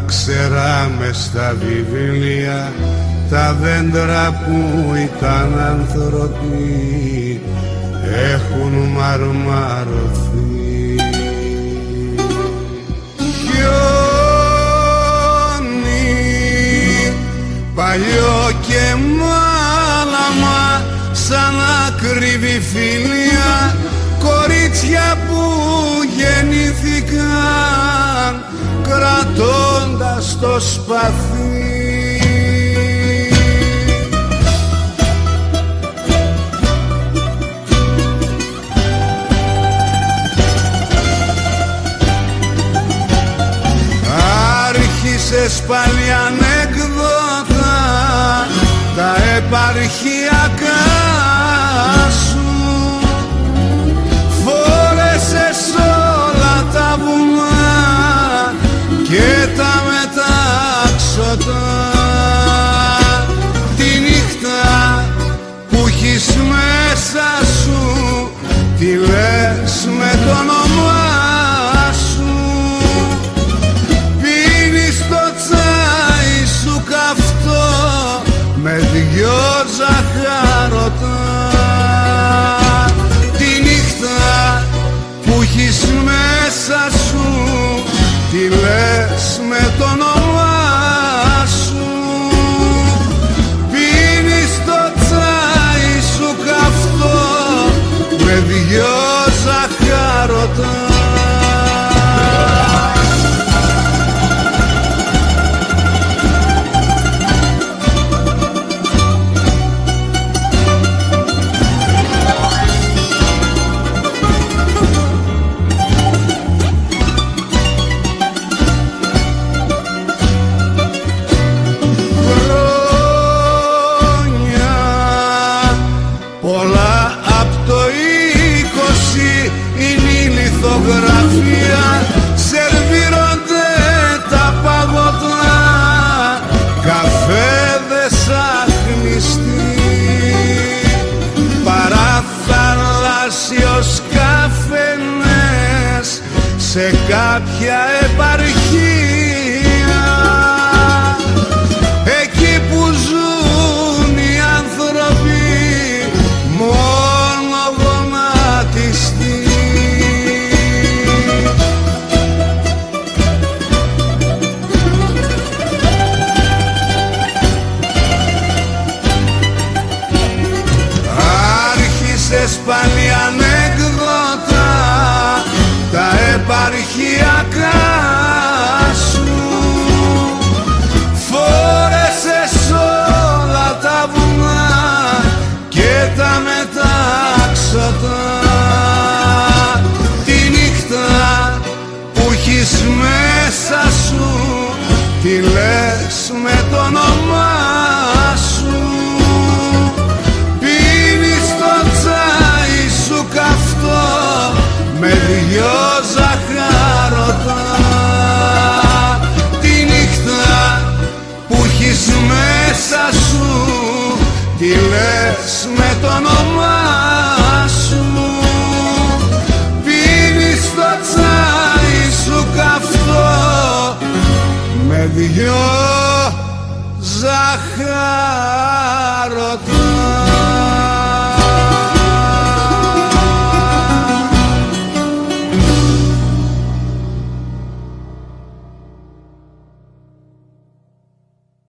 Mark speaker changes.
Speaker 1: ήξερα μες στα βιβλία τα δέντρα που ήταν άνθρωποι έχουν μαρμαρωθεί. Χιόνι παλιό και μάλαμα σαν ακριβή φιλία, κορίτσια που γεννήθηκαν κρατώντας το σπαθί. Άρχισες πάλι ανεκδότα τα επαρχιακά σου, φόρεσες όλα τα βουνά και τα μετάξωτα. Τη νύχτα που έχεις μέσα σου τη λες με το όνομά σου, πίνεις το τσάι σου καυτό με δυο ζαχαρωτά. Τη νύχτα που έχεις μέσα σου τη λες με το όνομά σου, πίνεις το τσάι σου καυτό με δυο ζαχαρωτά. Σερβίρονται τα παγωτά, καφέδες αχνιστοί, παραθαλάσσιος καφενές σε κάποια επαρχία, εκεί που ζουν οι άνθρωποι μόνο γονατιστοί. Πάλι ανεκδότα τα επαρχιακά σου, φόρεσες όλα τα βουνά και τα μετάξωτα. Τη νύχτα που έχεις μέσα σου τη λες με το όνομά σου, καυτό με δυο ζαχαρωτά. Τη νύχτα που έχεις μέσα σου τη λες με το όνομά σου, πίνεις το τσάι σου καυτό με δυο ζαχαρωτά.